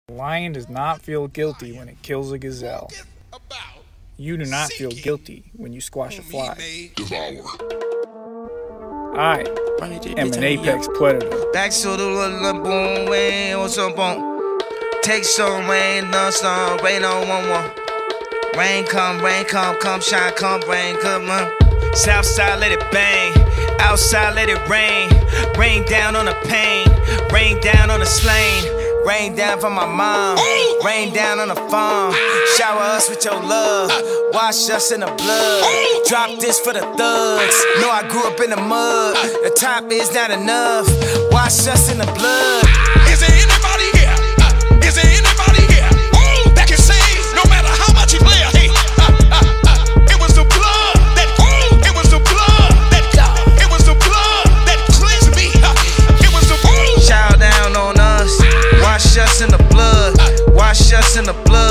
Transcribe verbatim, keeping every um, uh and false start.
A lion does not feel guilty when it kills a gazelle. You do not feel guilty when you squash a fly. I am an apex predator. Back to the little boom, way on some bone. Take some rain, no sun, rain on one one. Rain come, rain come, come shine, come rain, come on. South side let it bang, outside let it rain. Rain down on the pain, rain down on the slain. Rain down from my mom, rain down on the farm. Shower us with your love, wash us in the blood. Drop this for the thugs, know I grew up in the mud. The top is not enough, wash us in the blood. Is there anybody here? Uh, is there anybody here uh, that can say no matter how much you play a hate? Uh, uh, uh, it was the blood that, uh, it was the blood that, uh, it was the blood that cleansed me. Uh, it was the blood. Shower down on us. Wash us in the blood, wash us in the blood.